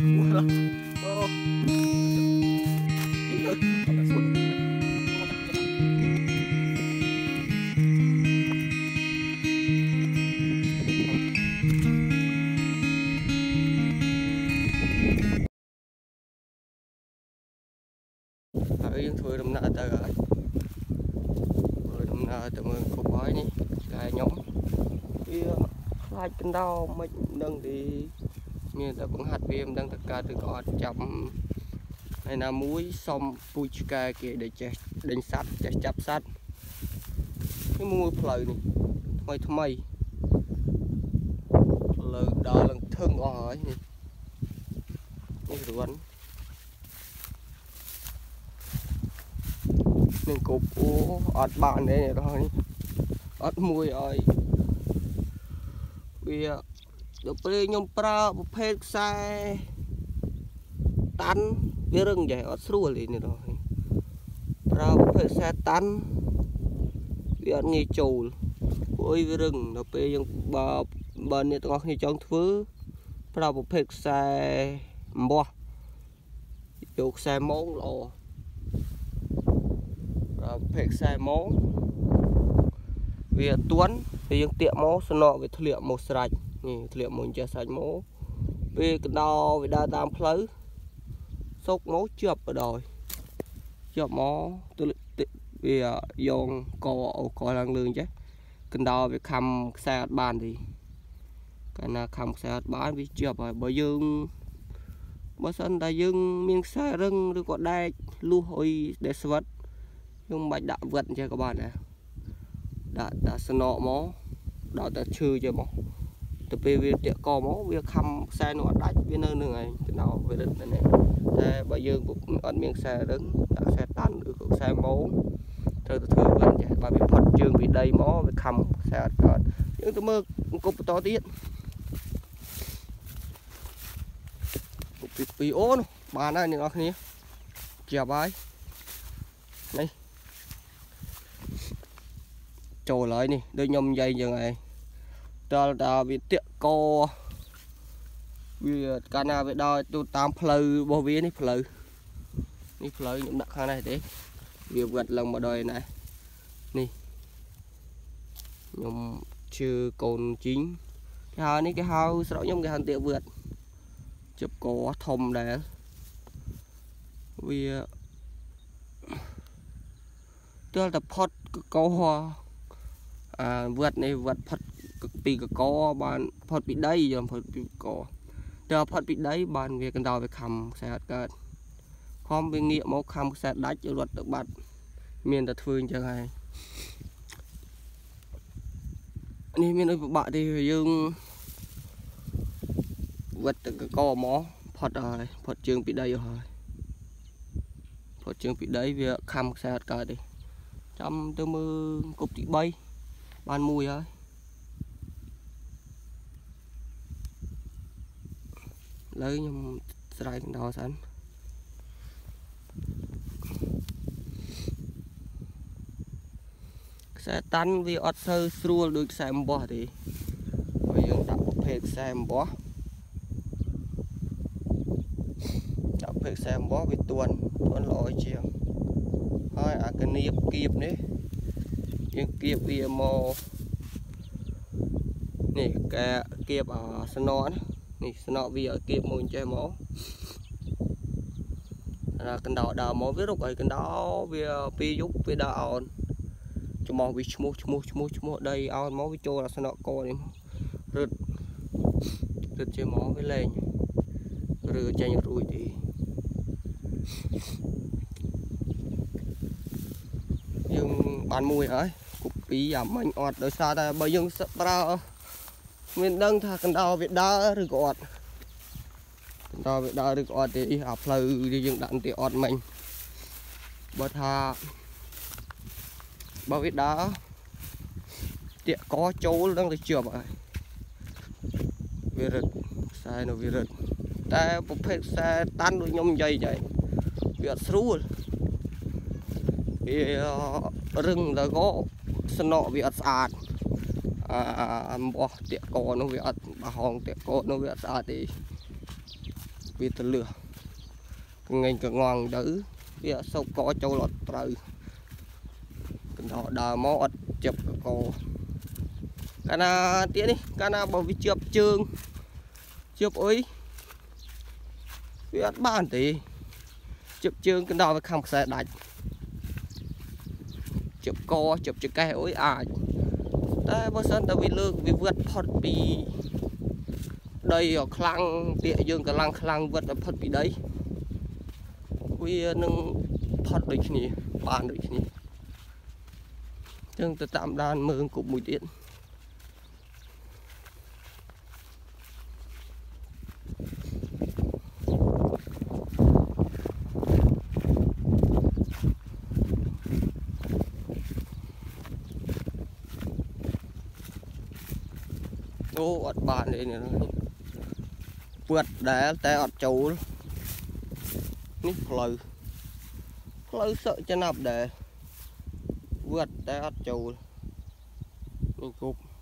យើងធ្វើដំណើរទៅហើយធ្វើដំណើរទៅមើលគប់ហើយនេះតែខ្ញុំវាខ្លាចកណ្ដោមិនដឹងទេមានតែបង្ហាត់វាមិនដឹងទៅកើតឬក៏អត់ចាំហើយណាមួយសុំពូជឆ្កែគេដែលចេះដេញសัตว์ចេះចាប់សัตว์នេះមួយផ្លូវនេះថ្មីផ្លូវដើរឡើងធឹងអស់ហើយនេះរួននឹងគប់អូអត់បានទេនេះអត់មួយឲ្យវាដល់ពេលខ្ញុំប្រើប្រភេទខ្សែតាន់វារឹងចេះអត់ស្រួលទេនេះប្រើប្រភេទខ្សែតាន់វាអត់ងាយចូលព្រោះវារឹងដល់ពេលយើងបើអ្នកទាំងអស់គ្នាចង់ធ្វើប្រើប្រភេទខ្សែអំបោះយកខ្សែម៉ងល្អប្រើប្រភេទខ្សែម៉ងវាទន់ពេលយើងទាក់មកស្នក់វាធ្លាក់មកស្រាច់នេះធ្លាក់មកចេះស្រាច់មកពេលកណ្ដោវាដើរតាមផ្លូវសុកមកជាប់បដ យប់មកទៅវាយងកឡើងលឿងចេះកណ្ដោវាខំខ្សែអត់បានទេកាលណាខំខ្សែអត់បានវាជាប់ហើយបើសិនតែយើងមានខ្សែរឹងឬក៏ដែកលុះអុយដែលស្វិតយើងមិនបាច់ដាក់វឹតចេះក៏បានដែរដាក់ស្នក់មកដល់តែឈឺចេះមកទៅពេលវាទាក់កមកវាខំខ្សែនោះអត់ដាច់វានៅនឹងឯងកណ្ដោវារឹតតែបើយើងអត់មានខ្សែរឹងដាក់ខ្សែតាន់ឬក៏ខ្សែម៉ងត្រូវទៅធ្វើវិញចេះបើវាផុតជើងពីដីមកវាខំខ្សែអត់កើតយើងទៅមើលអង្គប់បន្តទៀតពីអូនបានហើយអ្នកនរគ្នាចាប់ហើយនេះចូលហើយនេះដូចខ្ញុំនិយាយយ៉ាងឯងដល់តាវាទាក់កវាកាលណាវាដល់ទៅតាមផ្លូវរបស់វានេះផ្លូវខ្ញុំដាក់ខាងនេះទេវាវត្តឡើងមកដល់នេះនេះខ្ញុំជឿកូនជីងគេហៅនេះគេហៅស្រុកខ្ញុំគេហៅទាវត្តជប់កធំដែរវាទើបតែផុតកោវត្តនេះវត្តផុតពីកកបានផុតពីដីយកផុតពីកតើផុតពីដីបានវាកណ្ដោវាខំខ្សែអត់កើតខំវាងាកមកខំខ្សែដាច់រត់ទៅបាត់មានតែធ្វើអញ្ចឹងហើយនេះមានអីពិបាកទេយើងវត្តកកមកផុតហើយផុតជើងពីដីហើយផុតជើងពីដីវាខំខ្សែអត់កើតទេចាំទៅមើលគប់ទី3បានមួយហើយឥឡូវខ្ញុំស្រែកកណ្ដោសិនខ្សែតាន់វាអត់សូវស្រួលដូចខ្សែអំបោះទេបើយើងដាក់ប្រភេទខ្សែអំបោះវាទន់ល្អជាងហើយអាកនៀបគៀបនេះយើងគៀបវាមកនេះកាគៀបស្នក់នេះស្នក់វាឲ្យគៀបមួយចេះមកកណ្ដោដើរមកវារុកឲ្យកណ្ដោវាពីយប់វាដើរអោនចំមកវាឈ្មោះដីអោនមកវាចូលអាស្នក់កនេះរឹតជាមកវាលេងឬចេញរួចទេយើងបានមួយហើយគប់ពីអាមិញអត់ដោយសារតែបើយើងប្រើមានដឹងថាកណ្ដោវាដើរឬក៏អត់កណ្ដោវាដើរឬក៏អត់ទេអាផ្លូវយើងដាក់ទីអត់មិញបើថាបើវាដើរទាក់កចូលនឹងទៅជាប់ហើយវារឹតខ្សែនៅវារឹតតែប្រភេទខ្សែតាន់ដូចខ្ញុំនិយាយចឹងវាអត់ស្រួលវារឹងទៅក៏ស្នក់វាអត់ស្អាតអំបោះតាក់កនោះវាអត់បោះហងតាក់កនោះវាអត់ស្អាតទេ vì từ lửa ngành cả ngon đỡ vì sâu có châu lọt trời đó đào mót chụp cổ cái nào tía đi cái nào bảo vì chụp trường chụp ấy vì ăn bàn thì chụp trường cái đó với không sẽ đánh chụp co chụp chữ cái ối ta bớt sân ta vì lương vì vượt phật bị đây ở khăn địa dương cả lăng khăn vượt ở phật bị đấy vì nâng phật được nhỉ bàn được nhỉ nhưng ta tạm đàn mương cục mùi điện ô ọt bàn đây này vượt để té ọt châu nít lời sợ cho nạp để vượt té ọt châu mình cục